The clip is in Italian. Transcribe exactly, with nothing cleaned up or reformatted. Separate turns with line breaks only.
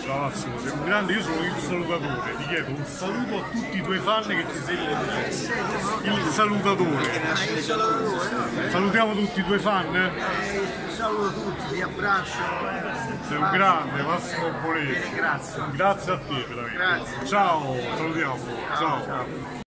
Ciao Massimo, sei un grande, io sono il salutatore, ti chiedo un saluto a tutti i tuoi fan che ti seguono. Il salutatore. Salutiamo tutti i tuoi fan.
Eh, saluto tutti, vi abbraccio.
Sei un grande, Massimo Bonetti.
Grazie.
Grazie a te veramente.
Grazie.
Ciao, salutiamo.
Ciao.
Ciao.
Ciao.